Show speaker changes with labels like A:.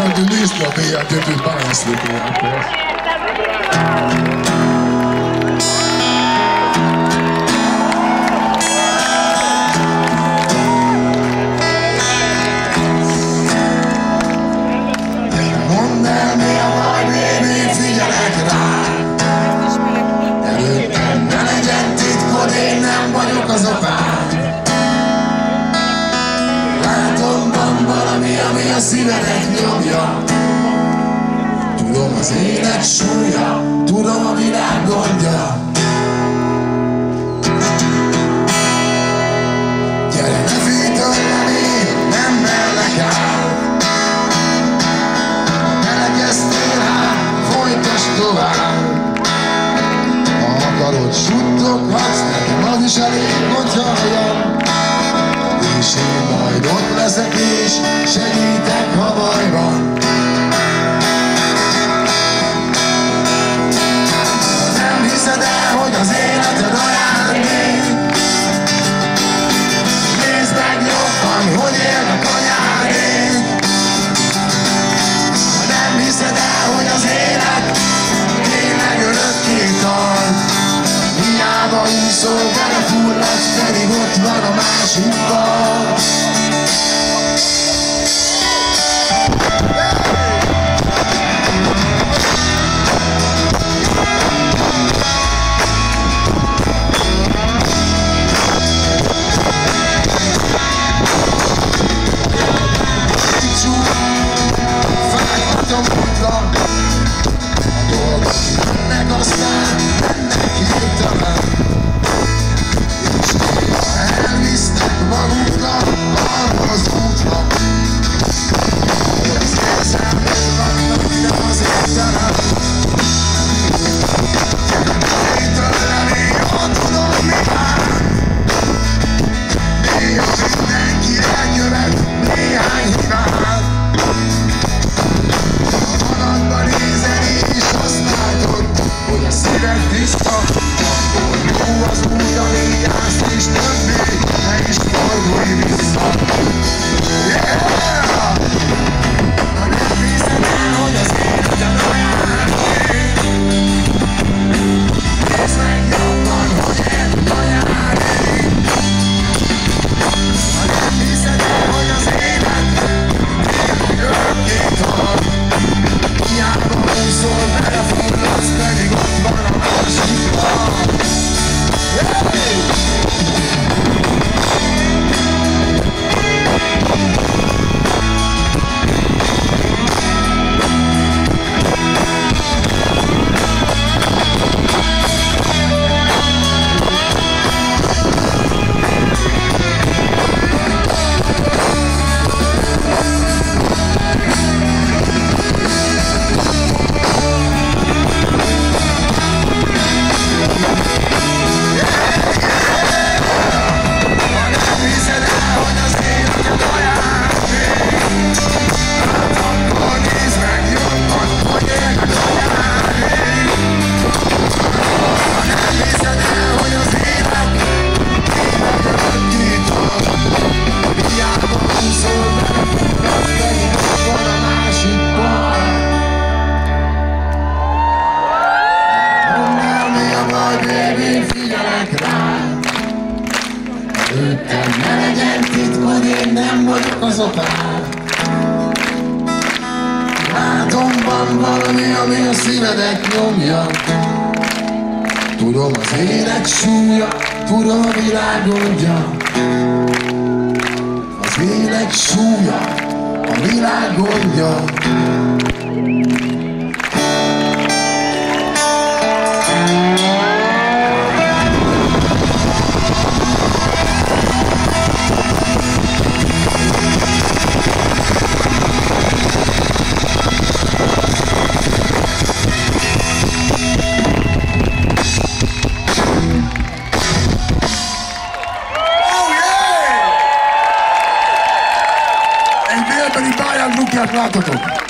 A: quando il misto abbiamo detto il balance di az apád. Látom, van valami, ami a szívedet nyomja. Tudom az élet súlya, tudom a világ gondja. Gyere, ne félj tőlem, én nem mellek áll. Belekezdtél rám, folytasd tovább. Ha akarod, suttoghatsz, nekem az is elég, hogy halljam. És én majd ott leszek és segítek, ha baj van. Nem hiszed el, hogy az életed ajándék. Nézd meg jobban, hogy élnek anyádék. Nem hiszed el, hogy az élet tényleg örökké tart. Hiába úszol, belefulladsz, pedig ott van a másik part. Fájhatom útra, a dolgok jönnek, aztán mennek hirtelen. És néha elvisznek magunknak arra az útra, hogy az érzelmek vannak, de az értelem. Gyere tőlem, én jól tudom, mi vár. Néha mindenki elkövet néhány hibát. Ha magadba nézel és azt látod, hogy a szíved tiszta, akkor jó az út, ami jársz, és többé ne is fordulj vissza. Yeah! Ha nem hiszed el, hogy az életed ajándék. Nézd meg jobban, hogy élnek anyádék. Ha nem hiszed el, hogy az élet tényleg örökké tart. Hiába úszol, belefulladsz, pedig ott van a másik part. Előttem ne legyen titkod, én nem vagyok az apád. Látom, van valami, ami a szívedet nyomja. Tudom az élet súlya, tudom a világ gondja. Az élet súlya, a világ gondja. Egy délbeli pályán lukját látotok!